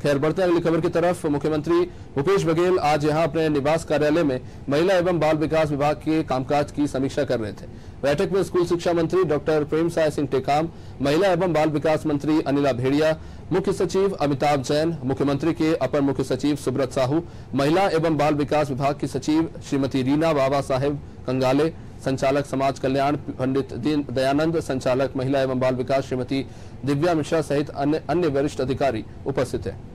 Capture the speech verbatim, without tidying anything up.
खैर, बढ़ते हैं अगली खबर की तरफ। मुख्यमंत्री भूपेश बघेल आज यहां अपने निवास कार्यालय में महिला एवं बाल विकास विभाग के कामकाज की समीक्षा कर रहे थे। बैठक में स्कूल शिक्षा मंत्री डॉक्टर प्रेमसाय सिंह टेकाम, महिला एवं बाल विकास मंत्री अनिला भेड़िया, मुख्य सचिव अमिताभ जैन, मुख्यमंत्री के अपर मुख्य सचिव सुब्रत साहू, महिला एवं बाल विकास विभाग की सचिव श्रीमती रीना बाबा साहेब कंगाले, संचालक समाज कल्याण पंडित दीन दयानंद, संचालक महिला एवं बाल विकास श्रीमती दिव्या मिश्रा सहित अन्य अन्य वरिष्ठ अधिकारी उपस्थित हैं।